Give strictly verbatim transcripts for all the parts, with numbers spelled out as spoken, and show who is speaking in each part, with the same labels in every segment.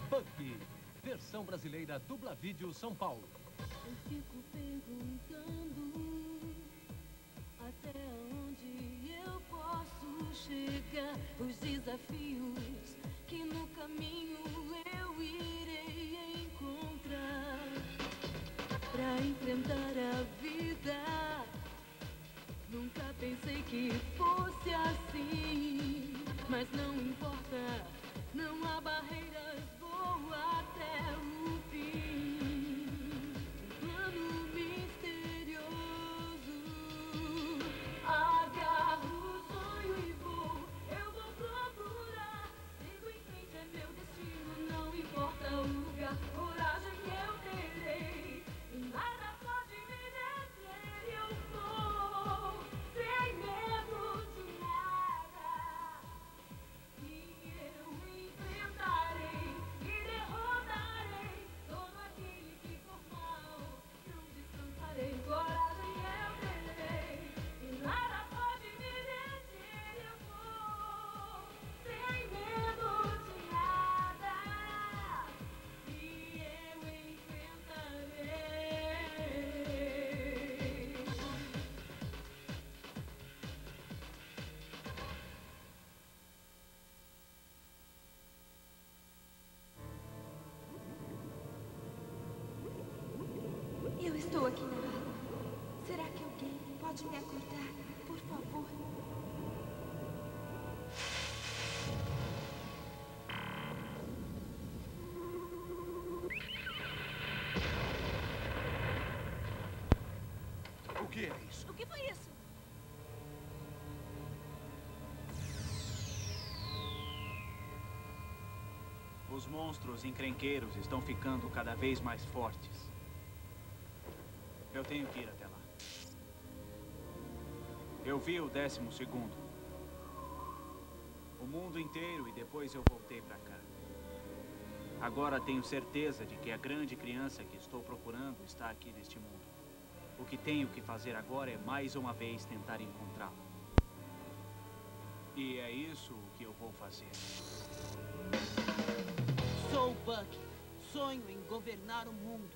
Speaker 1: Bucky, versão brasileira Dubla Vídeo São Paulo.
Speaker 2: Eu fico perguntando até onde eu posso chegar, os desafios que no caminho eu irei encontrar pra enfrentar a vida. Nunca pensei que fosse assim, mas não importa, não há barreiras, vou até o fim. Um plano misterioso, agarro o sonho e vou, eu vou procurar. Sigo em frente, é meu destino, não importa o lugar, coragem eu terei, e nada pode me deter, eu vou, sem medo de nada. E eu enfrentarei e derrotarei todo aquele que for mal. Não descansarei, coragem eu terei, e nada pode me deter. Eu vou, sem medo de nada. E eu enfrentarei.
Speaker 3: Eu estou aqui na água. Será que alguém pode me acordar, por favor?
Speaker 4: O que é isso?
Speaker 2: O que foi isso?
Speaker 5: Os monstros encrenqueiros estão ficando cada vez mais fortes. Eu tenho que ir até lá. Eu vi o décimo segundo. O mundo inteiro e depois eu voltei pra cá. Agora tenho certeza de que a grande criança que estou procurando está aqui neste mundo. O que tenho que fazer agora é mais uma vez tentar encontrá-la. E é isso o que eu vou fazer.
Speaker 6: Sou Bucky. Sonho em governar o mundo.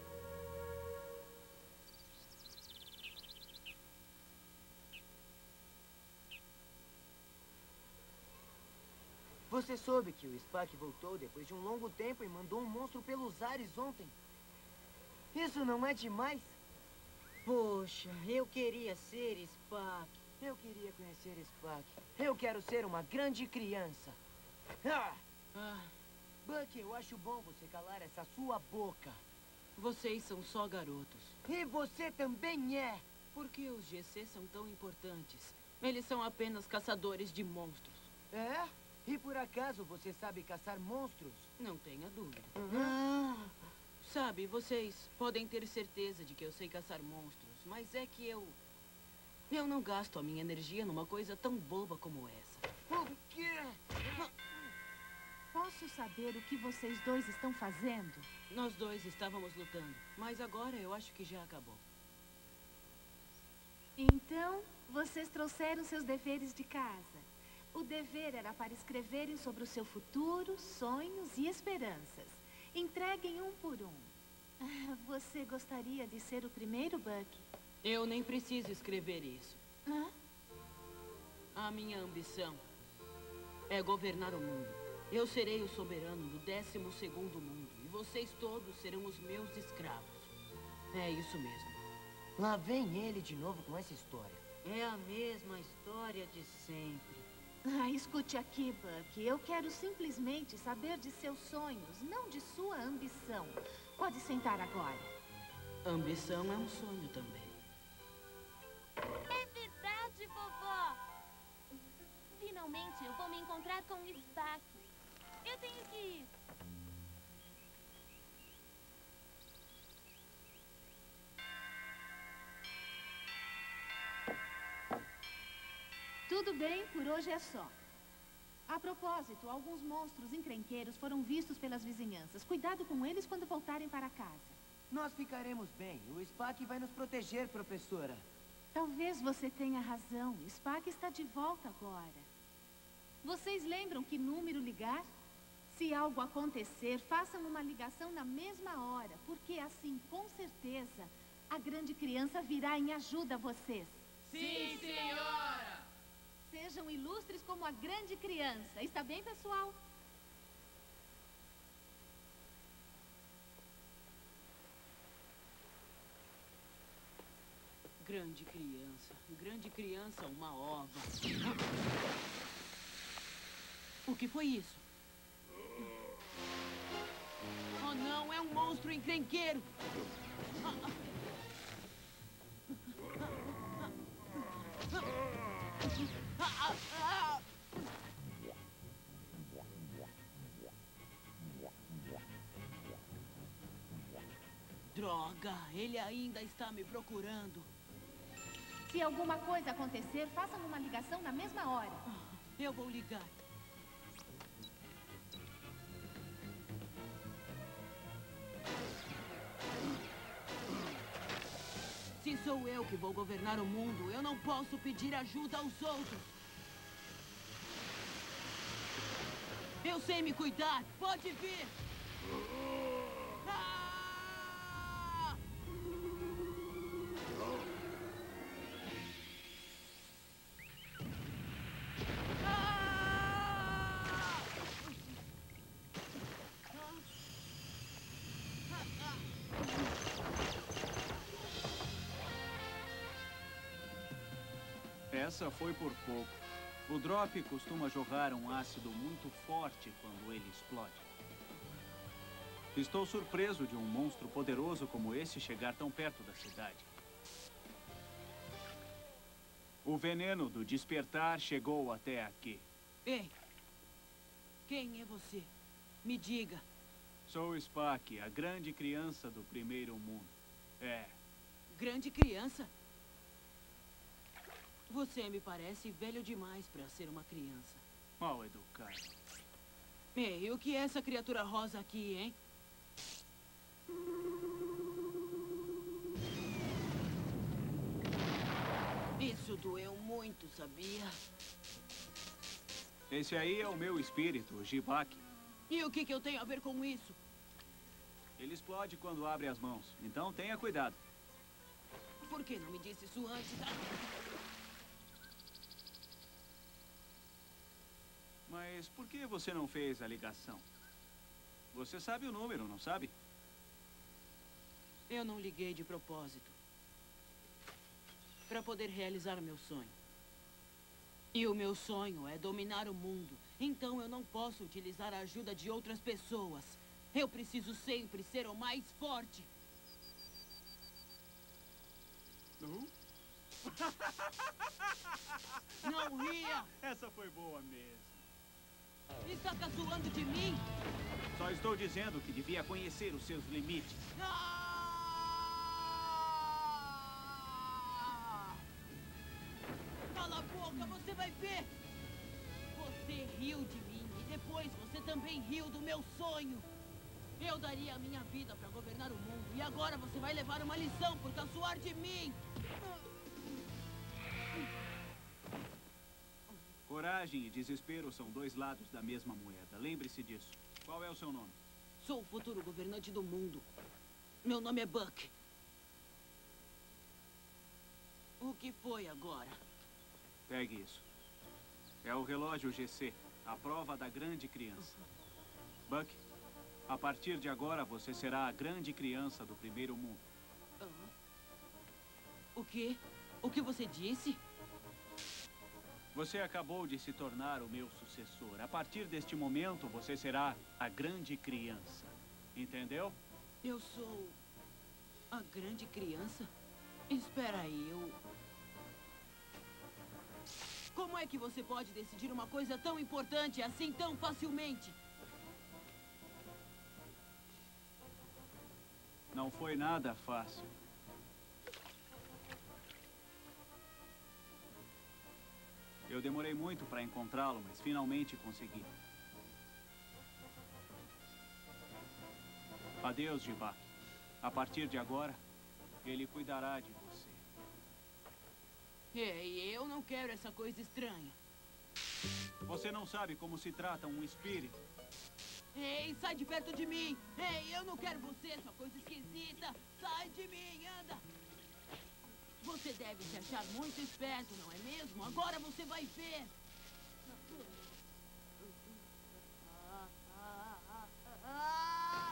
Speaker 7: Você soube que o Spock voltou depois de um longo tempo e mandou um monstro pelos ares ontem? Isso não é demais?
Speaker 6: Poxa, eu queria ser Spock.
Speaker 7: Eu queria conhecer Spock. Eu quero ser uma grande criança. Ah!
Speaker 6: Ah,
Speaker 7: Bucky, eu acho bom você calar essa sua boca.
Speaker 6: vocês são só garotos.
Speaker 7: E você também é.
Speaker 6: Por que os G C são tão importantes? Eles são apenas caçadores de monstros.
Speaker 7: É? E por acaso você sabe caçar monstros?
Speaker 6: Não tenha dúvida.
Speaker 7: Ah!
Speaker 6: Sabe, vocês podem ter certeza de que eu sei caçar monstros, mas é que eu... Eu não gasto a minha energia numa coisa tão boba como essa.
Speaker 7: O quê?
Speaker 8: Posso saber o que vocês dois estão fazendo?
Speaker 6: Nós dois estávamos lutando, mas agora eu acho que já acabou.
Speaker 8: Então, vocês trouxeram seus deveres de casa. O dever era para escreverem sobre o seu futuro, sonhos e esperanças. Entreguem um por um. Ah, você gostaria de ser o primeiro, Bucky?
Speaker 6: Eu nem preciso escrever isso.
Speaker 8: Hã?
Speaker 6: A minha ambição é governar o mundo. Eu serei o soberano do décimo segundo mundo. E vocês todos serão os meus escravos. É isso mesmo.
Speaker 7: Lá vem ele de novo com essa história.
Speaker 6: É a mesma história de sempre.
Speaker 8: Ah, escute aqui, Bucky. Eu quero simplesmente saber de seus sonhos, não de sua ambição. Pode sentar agora.
Speaker 6: Ambição é um sonho também.
Speaker 9: É verdade, vovó! Finalmente eu vou me encontrar com o Spock. Eu tenho que ir.
Speaker 8: Tudo bem, por hoje é só. A propósito, alguns monstros encrenqueiros foram vistos pelas vizinhanças. Cuidado com eles quando voltarem para casa.
Speaker 7: Nós ficaremos bem. O Spock vai nos proteger, professora.
Speaker 8: Talvez você tenha razão. Spock está de volta agora. Vocês lembram que número ligar? Se algo acontecer, façam uma ligação na mesma hora, porque assim, com certeza, a grande criança virá em ajuda a vocês.
Speaker 6: Sim, senhora!
Speaker 8: Sejam ilustres como a grande criança. Está bem, pessoal?
Speaker 6: Grande criança. Grande criança, uma ova. O que foi isso? Oh, não! É um monstro encrenqueiro! Droga! Ele ainda está me procurando.
Speaker 8: Se alguma coisa acontecer, façam uma ligação na mesma hora.
Speaker 6: Eu vou ligar. Se sou eu que vou governar o mundo, eu não posso pedir ajuda aos outros. Eu sei me cuidar. Pode vir. Ah!
Speaker 5: Essa foi por pouco. O drop costuma jorrar um ácido muito forte quando ele explode. Estou surpreso de um monstro poderoso como esse chegar tão perto da cidade. O veneno do despertar chegou até aqui.
Speaker 6: Ei, quem é você? Me diga.
Speaker 5: Sou Spock, a grande criança do primeiro mundo. É.
Speaker 6: Grande criança? Você me parece velho demais para ser uma criança.
Speaker 5: Mal educado.
Speaker 6: Ei, o que é essa criatura rosa aqui, hein? Isso doeu muito, sabia?
Speaker 5: Esse aí é o meu espírito, o Jibak.
Speaker 6: E o que, que eu tenho a ver com isso?
Speaker 5: Ele explode quando abre as mãos, então tenha cuidado.
Speaker 6: Por que não me disse isso antes?
Speaker 5: Mas por que você não fez a ligação? Você sabe o número, não sabe?
Speaker 6: Eu não liguei de propósito. Para poder realizar o meu sonho. E o meu sonho é dominar o mundo. Então eu não posso utilizar a ajuda de outras pessoas. Eu preciso sempre ser o mais forte.
Speaker 5: Uhum.
Speaker 6: Não ria!
Speaker 5: Essa foi boa mesmo.
Speaker 6: Está caçoando de mim?
Speaker 5: Só estou dizendo que devia conhecer os seus limites.
Speaker 6: Ah! Cala a boca, você vai ver! Você riu de mim e depois você também riu do meu sonho. Eu daria a minha vida para governar o mundo e agora você vai levar uma lição por caçoar de mim.
Speaker 5: Coragem e desespero são dois lados da mesma moeda. Lembre-se disso. Qual é o seu nome?
Speaker 6: Sou o futuro governante do mundo. Meu nome é Buck. O que foi agora?
Speaker 5: Pegue isso. É o relógio G C, a prova da grande criança. Buck, a partir de agora você será a grande criança do primeiro mundo.
Speaker 6: Ah. O quê? O que você disse?
Speaker 5: Você acabou de se tornar o meu sucessor. A partir deste momento, você será a grande criança. Entendeu?
Speaker 6: Eu sou a grande criança? Espera aí, eu... Como é que você pode decidir uma coisa tão importante assim tão facilmente?
Speaker 5: Não foi nada fácil. Eu demorei muito para encontrá-lo, mas finalmente consegui. Adeus, Jibak. A partir de agora, ele cuidará de você.
Speaker 6: Ei, eu não quero essa coisa estranha.
Speaker 5: Você não sabe como se trata um espírito.
Speaker 6: Ei, sai de perto de mim! Ei, eu não quero você, sua coisa esquisita! Sai de mim, anda! Você deve se achar muito esperto, não é mesmo? Agora você vai ver! Ah, ah, ah, ah.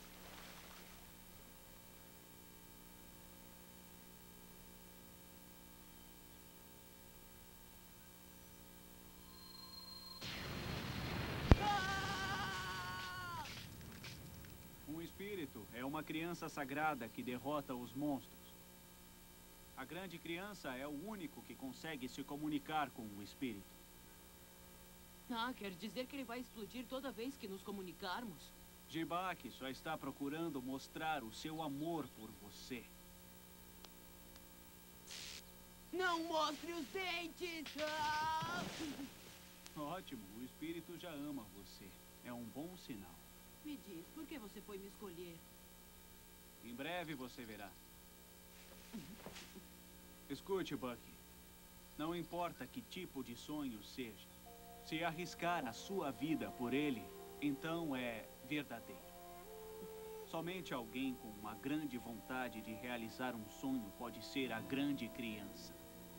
Speaker 5: Um espírito é uma criança sagrada que derrota os monstros. A grande criança é o único que consegue se comunicar com o espírito.
Speaker 6: Ah, quer dizer que ele vai explodir toda vez que nos comunicarmos?
Speaker 5: Jibak só está procurando mostrar o seu amor por você.
Speaker 6: Não mostre os dentes! Ah!
Speaker 5: Ótimo, o espírito já ama você. É um bom sinal.
Speaker 6: Me diz, por que você foi me escolher?
Speaker 5: Em breve você verá. Escute, Bucky. Não importa que tipo de sonho seja. Se arriscar a sua vida por ele, então é verdadeiro. Somente alguém com uma grande vontade de realizar um sonho pode ser a grande criança.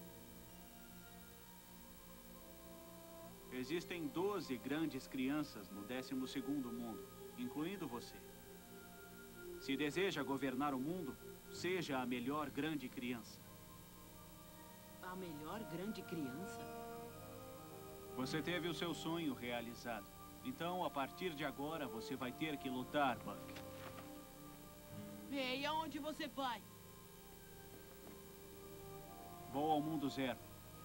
Speaker 5: Existem doze grandes crianças no décimo segundo mundo, incluindo você. Se deseja governar o mundo, seja a melhor grande criança.
Speaker 6: A melhor grande criança?
Speaker 5: Você teve o seu sonho realizado. Então, a partir de agora, você vai ter que lutar, Buck.
Speaker 6: Ei, aonde você vai?
Speaker 5: Vou ao mundo zero.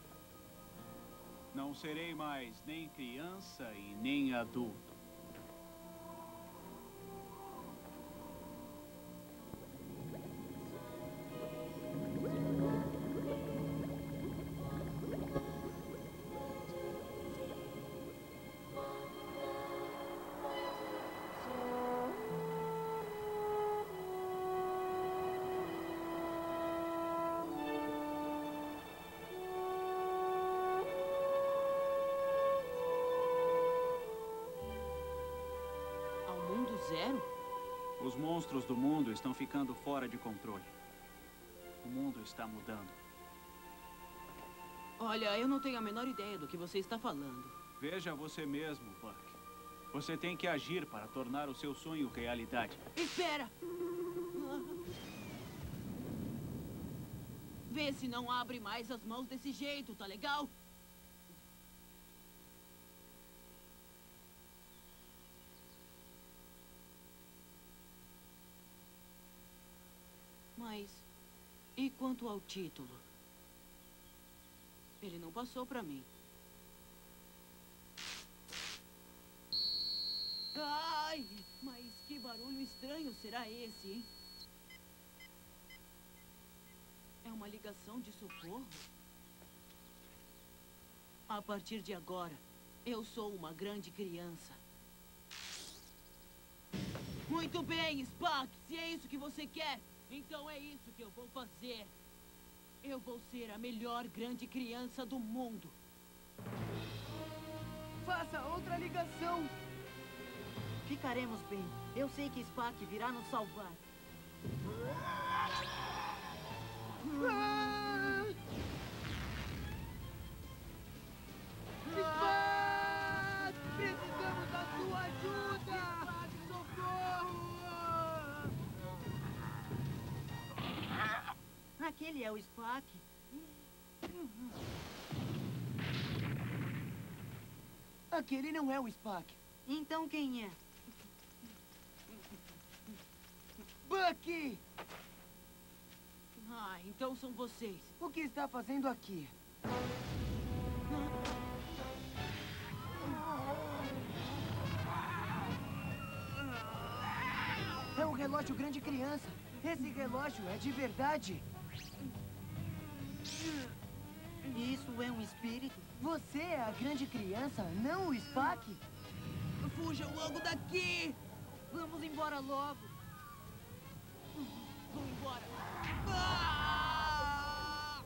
Speaker 5: Não serei mais nem criança e nem adulto.
Speaker 6: Zero?
Speaker 5: Os monstros do mundo estão ficando fora de controle. O mundo está mudando.
Speaker 6: Olha, eu não tenho a menor ideia do que você está falando.
Speaker 5: Veja você mesmo, Buck. Você tem que agir para tornar o seu sonho realidade.
Speaker 6: Espera! Vê se não abre mais as mãos desse jeito, tá legal? Mas, e quanto ao título? Ele não passou pra mim. Ai, mas que barulho estranho será esse, hein? É uma ligação de socorro? A partir de agora, eu sou uma grande criança. Muito bem, Spock, se é isso que você quer. Então é isso que eu vou fazer. Eu vou ser a melhor grande criança do mundo.
Speaker 7: Faça outra ligação. Ficaremos bem. Eu sei que Spock virá nos salvar. Ah! Spock! Precisamos da sua ajuda! Spock, socorro! Aquele é o Spock. Aquele não é o Spock. Então quem é? Bucky!
Speaker 6: Ah, então são vocês.
Speaker 7: O que está fazendo aqui? É um relógio grande criança. Esse relógio é de verdade. Isso é um espírito? Você é a grande criança, não o Spock?
Speaker 6: Fujam logo daqui!
Speaker 7: Vamos embora logo.
Speaker 6: Vamos embora. Ah!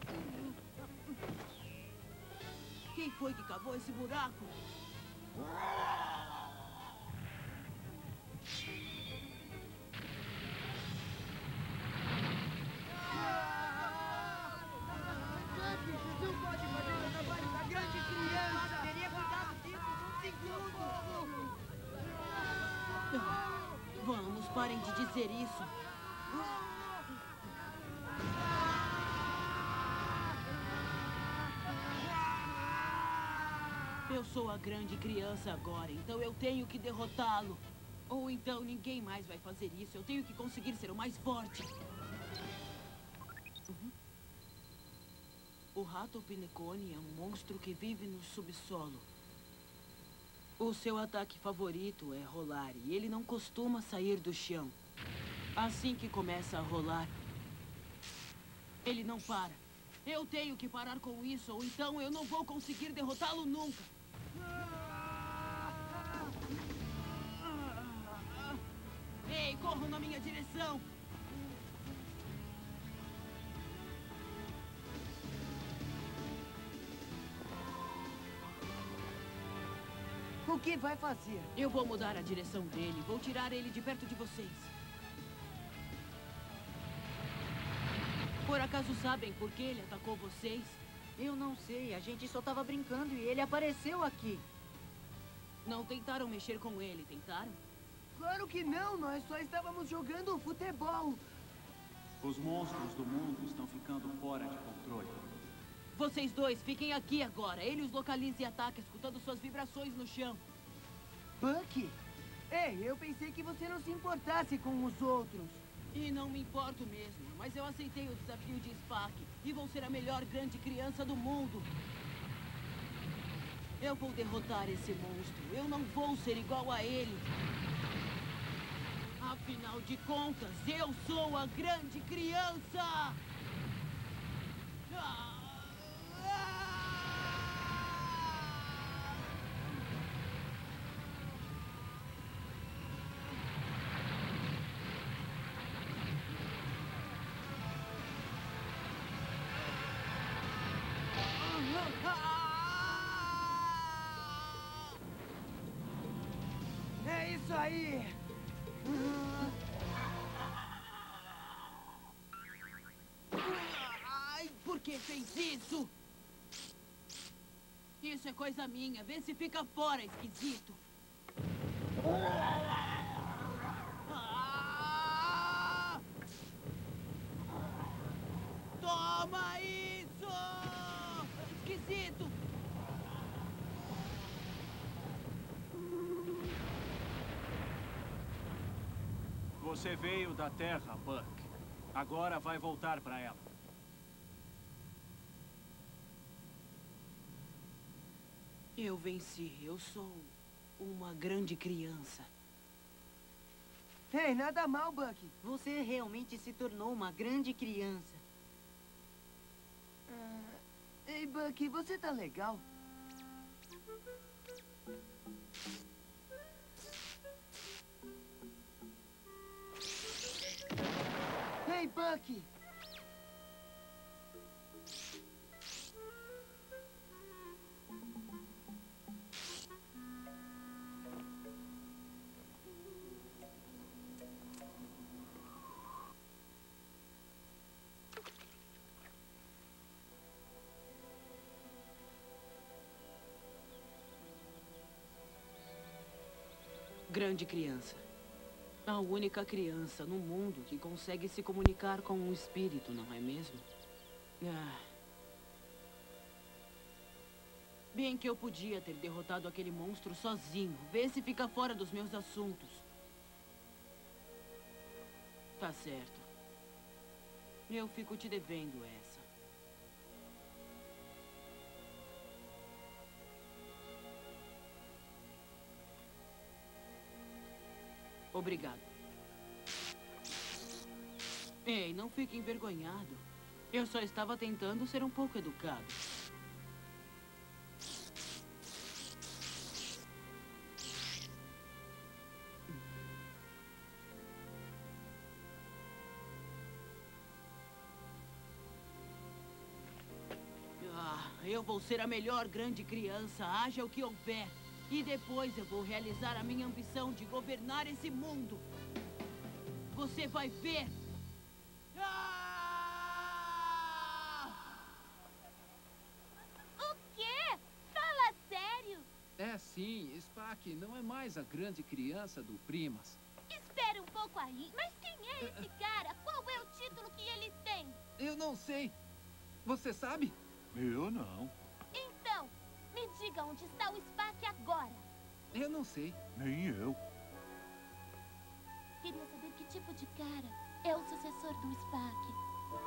Speaker 6: Quem foi que cavou esse buraco? parem de dizer isso. Eu sou a grande criança agora, então eu tenho que derrotá-lo. Ou então ninguém mais vai fazer isso. Eu tenho que conseguir ser o mais forte. Uhum. O rato Pinecone é um monstro que vive no subsolo. O seu ataque favorito é rolar, e ele não costuma sair do chão. Assim que começa a rolar, ele não para. Eu tenho que parar com isso, ou então eu não vou conseguir derrotá-lo nunca. Ei, corram na minha direção!
Speaker 7: O que vai fazer?
Speaker 6: Eu vou mudar a direção dele. Vou tirar ele de perto de vocês. Por acaso sabem por que ele atacou vocês?
Speaker 7: Eu não sei. A gente só tava brincando e ele apareceu aqui.
Speaker 6: Não tentaram mexer com ele, tentaram?
Speaker 7: Claro que não. Nós só estávamos jogando futebol.
Speaker 5: Os monstros do mundo estão ficando fora de controle.
Speaker 6: Vocês dois, fiquem aqui agora. Ele os localiza e ataca, escutando suas vibrações no chão.
Speaker 7: Bucky? Ei, eu pensei que você não se importasse com os outros.
Speaker 6: E não me importo mesmo, mas eu aceitei o desafio de Spark e vou ser a melhor grande criança do mundo. Eu vou derrotar esse monstro. Eu não vou ser igual a ele. Afinal de contas, eu sou a grande criança! Ah!
Speaker 7: É isso aí!
Speaker 6: Ai, por que fez isso? Isso é coisa minha. Vê se fica fora, esquisito. Ah! Toma isso! Esquisito!
Speaker 5: Você veio da Terra, Buck. Agora vai voltar para ela.
Speaker 6: Eu venci. Eu sou uma grande criança.
Speaker 7: Ei, nada mal, Bucky.
Speaker 4: Você realmente se tornou uma grande criança.
Speaker 7: Ah, ei, Bucky, você tá legal? Ei, Bucky!
Speaker 6: Grande criança. A única criança no mundo que consegue se comunicar com um espírito, não é mesmo? Ah. Bem que eu podia ter derrotado aquele monstro sozinho. Vê se fica fora dos meus assuntos. Tá certo. Eu fico te devendo essa. Obrigado. Ei, não fique envergonhado. Eu só estava tentando ser um pouco educado. Ah, eu vou ser a melhor grande criança, haja o que houver. E depois eu vou realizar a minha ambição de governar esse mundo. Você vai ver! Ah!
Speaker 9: O quê? Fala sério!
Speaker 1: É sim, Spark não é mais a grande criança do Primas.
Speaker 9: Espera um pouco! pouco aí. Mas quem é esse cara? Qual é o título que ele tem?
Speaker 1: Eu não sei. Você sabe?
Speaker 10: Eu não.
Speaker 9: Então, me diga onde está o Spock agora.
Speaker 1: Eu não sei.
Speaker 10: Nem eu.
Speaker 9: Queria saber que tipo de cara é o sucessor do Spock.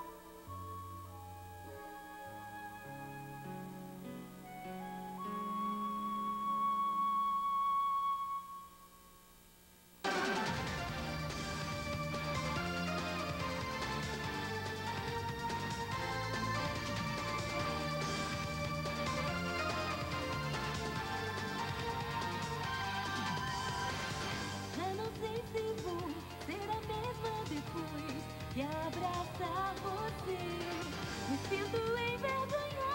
Speaker 2: Já não sei se vou ser a mesma depois que abraçar você. Me sinto envergonhada.